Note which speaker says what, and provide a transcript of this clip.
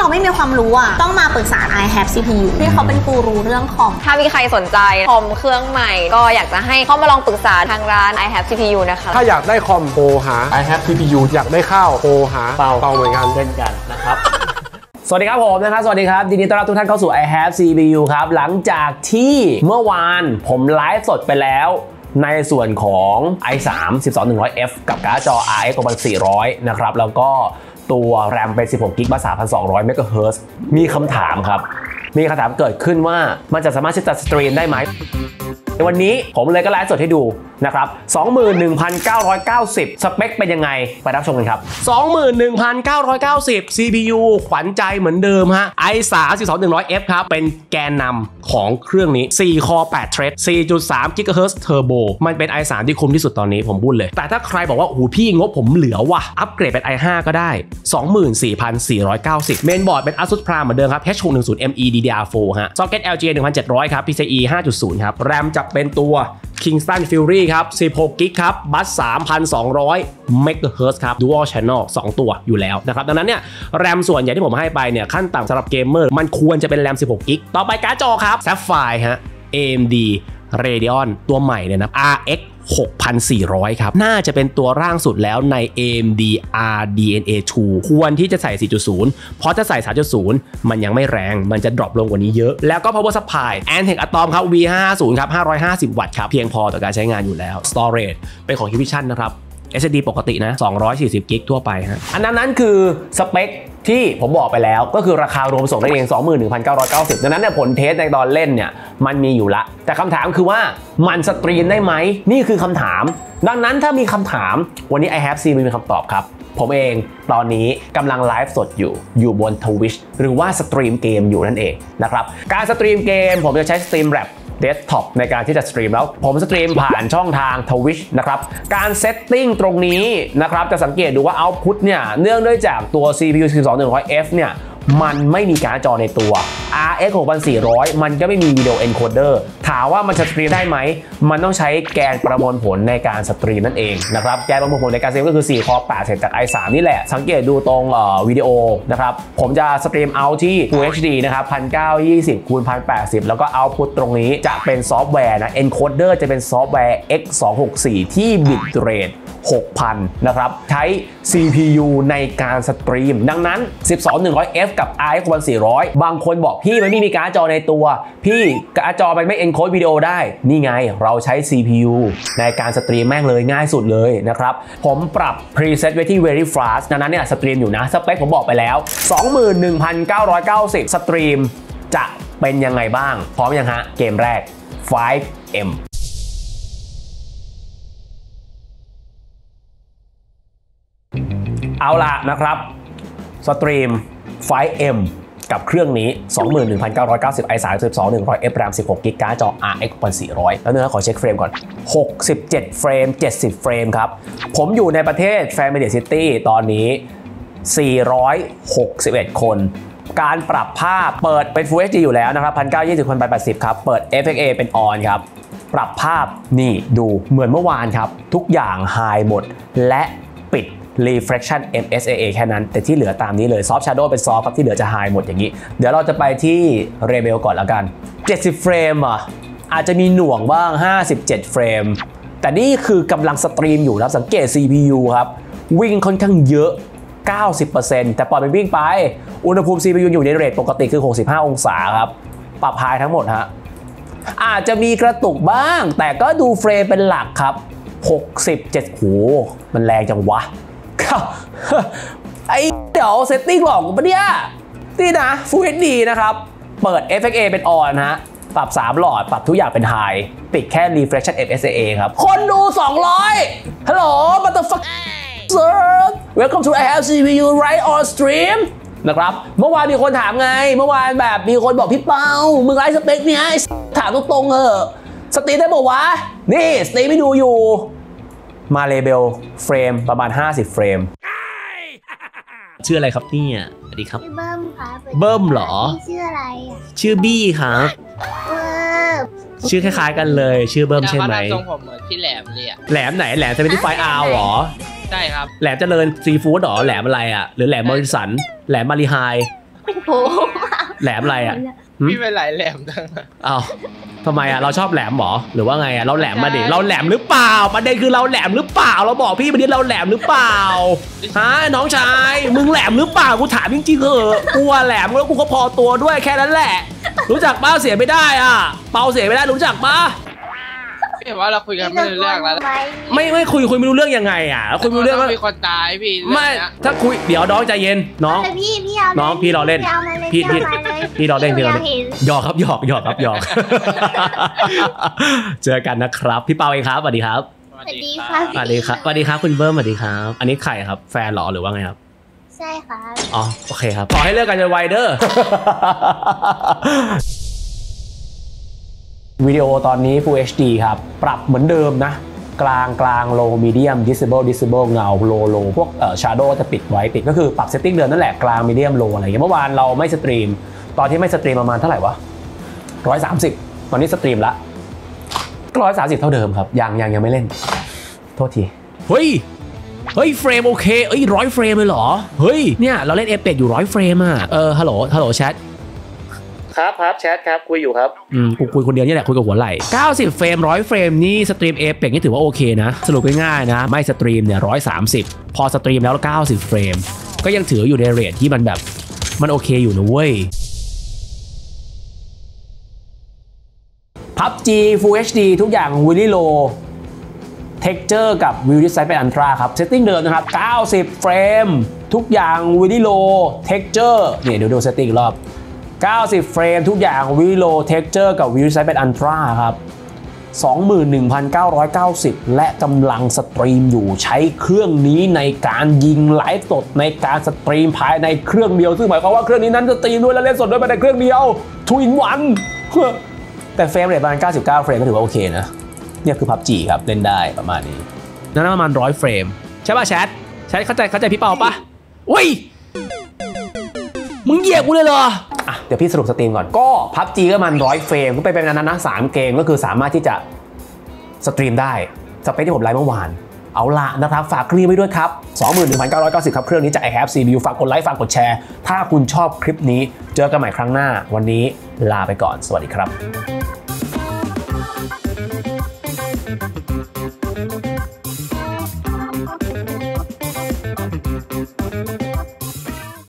Speaker 1: เขาไม่มีความรู้อ่ะต้องมาปรึกษา I have CPU ที่เขาเป็นกูรูเรื่องคอม
Speaker 2: ถ้ามีใครสนใจคอมเครื่องใหม่ก็อยากจะให้เข้ามาลองปรึกษาทางร้าน I have CPU นะคะ
Speaker 3: ถ้าอยากได้คอมโทรหา I have CPU อยากได้ข้าวโทรหาเปาเหมือนกันเช่นกันนะครับ
Speaker 4: สวัสดีครับผมนะครับสวัสดีครับยินดีต้อนรับทุกท่านเข้าสู่ I have CPU ครับหลังจากที่เมื่อวานผมไลฟ์สดไปแล้วในส่วนของ i3 12100F กับการ์ดจอ RX 6400นะครับแล้วก็ตัวแรมเป็น16 GB 3200 MHz มีคำถามครับมีคำถามเกิดขึ้นว่ามันจะสามารถที่จะสตรีมได้ไหมในวันนี้ผมเลยก็ไลฟ์สดให้ดูนะครับ 21,990 สเปคเป็นยังไงไปรับชมกันครับ 21,990 CPU ขวัญใจเหมือนเดิมฮะ i3 12100F ครับเป็นแกนนำของเครื่องนี้4 Core 8 Thread 4.3 GHz Turbo มันเป็น i3 ที่คุ้มที่สุดตอนนี้ผมพูดเลยแต่ถ้าใครบอกว่าโอ้โหพี่งบผมเหลือว่ะอัปเกรดเป็น i5 ก็ได้ 24,490 เมนบอร์ดเป็น Asus Prime เหมือนเดิมครับ H610ME DDR4 ฮะ Socket LGA 1700 ครับ PCIe 5.0 ครับ RAM จะเป็นตัว Kingston Fury ครับ16 GB ครับบัส 3,200 MHz ครับ Dual Channel 2 ตัวอยู่แล้วนะครับดังนั้นเนี่ยแรมส่วนใหญ่ที่ผมให้ไปเนี่ยขั้นต่ำสำหรับเกมเมอร์มันควรจะเป็นแรม16 GB ต่อไปการ์ดจอครับ Sapphire ฮะ AMD Radeon ตัวใหม่เนี่ยนะ RX 6,400 ครับน่าจะเป็นตัวร่างสุดแล้วใน AMD RDNA 2 ควรที่จะใส่ 4.0 เพราะถ้าใส่ 3.0 มันยังไม่แรงมันจะดรอปลงกว่านี้เยอะแล้วก็ Power Supply Antec Atom ครับ V550 ครับ550 วัตต์ครับเพียงพอต่อการใช้งานอยู่แล้ว Storage เป็นของ Hikvision นะครับ SSD ปกตินะ240 กิกทั่วไปฮะอันนั้นคือสเปคที่ผมบอกไปแล้วก็คือราคารวมส่งได้เอง 21,990 ดังนั้นเนี่ยผลเทสในตอนเล่นเนี่ยมันมีอยู่ละแต่คำถามคือว่ามันสตรีมได้ไหมนี่คือคำถามดังนั้นถ้ามีคำถามวันนี้ I have CPU มีคำตอบครับผมเองตอนนี้กำลังไลฟ์สดอยู่บน Twitch หรือว่าสตรีมเกมอยู่นั่นเองนะครับการสตรีมเกมผมจะใช้ Streamlabs Desktop ในการที่จะสตรีมแล้วผมสตรีมผ่านช่องทาง Twitch นะครับการเซตติ้งตรงนี้นะครับจะสังเกตดูว่า Output เนี่ยเนื่องด้วยจากตัว CPU 12100F เนี่ยมันไม่มีการ์ดจอในตัว RX 6400 มันก็ไม่มีวิดีโอ encoder ถามว่ามันจะสตรีมได้ไหมมันต้องใช้แกนประมวลผลในการสตรีมนั่นเองนะครับแกนประมวลผลในการสตรีมก็คือ4 Core 8 เสร็จจาก i3 นี่แหละสังเกตดูตรงวิดีโอนะครับผมจะสตรีมเอาที่ Full HD นะครับ 1920 x 1080 แล้วก็ Output ตรงนี้จะเป็นซอฟต์แวร์นะ encoder จะเป็นซอฟต์แวร์ X264 ที่ bitrate 6,000 นะครับใช้ CPU ในการสตรีมดังนั้น 12100F กับ RX 6400 บางคนบอกพี่มันไม่มีการ์ดจอในตัวพี่การ์ดจอมันไม่ encode วิดีโอได้นี่ไงเราใช้ CPU ในการสตรีมแม่งเลยง่ายสุดเลยนะครับผมปรับ preset ไว้ที่ very fast ดังนั้นเนี่ยสตรีมอยู่นะสเปคผมบอกไปแล้ว 21,990 สตรีมจะเป็นยังไงบ้างพร้อมยังฮะเกมแรก 5Mเอาล่ะนะครับสตรีม 5M กับเครื่องนี้ 21,990 i3 12100F RAM 16 GB การ์ดจอ RX 6400แล้วเนื้อขอเช็คเฟรมก่อน67 เฟรม 70 เฟรมครับผมอยู่ในประเทศ Family City ตอนนี้461 คนการปรับภาพเปิดเป็น Full HD อยู่แล้วนะครับ 1920 x 1080 ครับเปิด FXA เป็น On ครับปรับภาพนี่ดูเหมือนเมื่อวานครับทุกอย่าง High หมดและปิดReflection MSAA แค่นั้นแต่ที่เหลือตามนี้เลย Soft Shadow เป็น Soft ครับที่เหลือจะ High หมดอย่างนี้เดี๋ยวเราจะไปที่ Rebel ก่อนแล้วกัน70 เฟรมอาจจะมีหน่วงบ้าง57 เฟรมแต่นี่คือกำลังสตรีมอยู่ครับสังเกต CPU ครับวิ่งค่อนข้างเยอะ 90% แต่ปล่อยมันวิ่งไปอุณหภูมิ CPU อยู่ในเรทปกติคือ65 องศาครับปรับ High ทั้งหมดฮะอาจจะมีกระตุกบ้างแต่ก็ดูเฟรมเป็นหลักครับ67โหมันแรงจังวะไอเดี๋ยวเซตติ้งหลอกกูปะเนี่ยนี่นะ Full HD นะครับเปิด FXA เป็น On ฮะปรับ3หลอดปรับทุกอย่างเป็น High ปิดแค่ Reflection MSAA ครับคนดู200ฮัลโหล motherfucker welcome to I have CPU right on stream นะครับเมื่อวานมีคนถามไงเมื่อวานแบบมีคนบอกพี่เปามึงไลฟ์สเปคเนี้ยถามตรงๆสตรีมได้บอกวะนี่สตรีมไม่ดูอยู่มาเลเบลเฟรมประมาณ50 เฟรมชื่ออะไรครับเนี่ยสวัสดีครับ
Speaker 5: เบิ้มครับ
Speaker 4: เบิ้มเหรอ
Speaker 5: ชื่ออะไร
Speaker 4: ชื่อบี้ครับชื่อคล้ายๆกันเลยชื่อเบิ้มใช่ไหม
Speaker 6: ทรงผมเหมือนพี่แหลมเลยอะ
Speaker 4: แหลมไหนแหลม75Rหรอ
Speaker 6: ใช่ครับ
Speaker 4: แหลมเจริญซีฟู้ดหรอแหลมอะไรอ่ะหรือแหลมมอริสันแหลมมาริไฮ
Speaker 1: โอ้
Speaker 4: แหลมอะไรอ่ะ
Speaker 5: พี่เป็นหลายแหลมจัง
Speaker 4: อ้าวทำไมอ่ะเราชอบแหลมหรอหรือว่าไงอ่ะเราแหลมมาดิเราแหลมหรือเปล่าประเด็นคือเราแหลมหรือเปล่าเราบอกพี่ประเด็นเราแหลมหรือเปล่าฮะน้องชายมึงแหลมหรือเปล่ากูถามจริงๆเหอะกูแหลมแล้วกูก็พอตัวด้วยแค่นั้นแหละรู้จักป้าเสียไม่ได้อ่ะเปาเสียไม่ได้รู้จักป้า
Speaker 5: พี่ว่าเราคุยกันไม่รู้เรื่องแล้ว
Speaker 4: ไม่คุยไม่รู้เรื่องยังไงอ่ะคุยไม่รู้เรื่อง
Speaker 5: มีคนตายพี่
Speaker 4: ไม่ถ้าคุยเดี๋ยวน้องใจเย็นน้อง
Speaker 1: พี่เอา
Speaker 4: น้องพี่รอเล่นพี่รอเล่นหยอกครับหยอก เจอกันนะครับพี่เปาเองครับสวัสดีครับ
Speaker 1: สวัสดีค่ะ
Speaker 4: สวัสดีครับคุณเบิ้มสวัสดีครับอันนี้ใครครับแฟนหรอหรือว่าไงครับ
Speaker 1: ใช่ค่ะ
Speaker 4: อ๋อโอเคครับขอให้เลิกกันไวๆเด้อ วิดีโอตอนนี้ Full HD ครับปรับเหมือนเดิมนะกลาง low medium disable เงา low พวกshadow จะปิดไว้ปิดก็คือปรับ setting เดิมนั่นแหละกลาง medium low อะไรอย่างเงี้ยเมื่อวานเราไม่สตรีมตอนที่ไม่สตรีมประมาณเท่าไหร่วะ130ตอนนี้สตรีมละ130เท่าเดิมครับยังไม่เล่นโทษทีเฮ้ยเฟรมโอเค100เฟรมเลยเหรอเฮ้ยเนี่ยเราเล่น Apex อยู่100เฟรมอ่ะฮัลโหลแชทครับแชทครับคุยอยู่ครับกูคุยคนเดียวนี่แหละคุยกับหัวไหล่90เฟรม100เฟรมนี่สตรีม Apex นี่ถือว่าโอเคนะสรุปง่ายๆนะไม่สตรีมเนี่ย130พอสตรีมแล้ว90เฟรมก็ยังถืออยู่ในเรทที่มันแบบมันโอเคอยู่นะเว้ย PUBG Full HD ทุกอย่าง Really Low Texture กับ View Design เป็น Ultra ครับ Setting เดิมนะครับ90เฟรมทุกอย่าง Really Low Texture เนี่ยเดี๋ยวดู Setting อีกรอบ90เฟรมทุกอย่าง Really Low Texture กับ View Design เป็น Ultra ครับ 21,990 และกำลังสตรีมอยู่ใช้เครื่องนี้ในการยิงไลฟ์สดในการสตรีมภายในเครื่องเดียวซึ่งหมายความว่าเครื่องนี้นั้นสตรีมด้วยและเล่นสดด้วยภายในเครื่องเดียว 2 in 1 แต่เฟรมเรทประมาณ99เฟรมก็ถือว่าโอเคนะเนี่ยคือ PUBG ครับเล่นได้ประมาณนี้นั่นประมาณ100เฟรมใช่ป่ะแชทเข้าใจพี่เปาป่ะอุ้ยมึงเหยียบกูเลยเหรออ่ะเดี๋ยวพี่สรุปสตรีมก่อนก็ PUBG ก็มัน100เฟรมก็ไปเป็นนั้นนะ3เกมก็คือสามารถที่จะสตรีมได้สเปคที่ผมไลฟ์เมื่อวานเอาละนะครับฝากคลิปไว้ด้วยครับ 21,990 ครับเครื่องนี้จาก iHave CPU ฝากกดไลค์ฝากกดแชร์ถ้าคุณชอบคลิปนี้เจอกันใหม่ครั้งหน้าวันนี้ลาไปก่อนสวัสดีครับ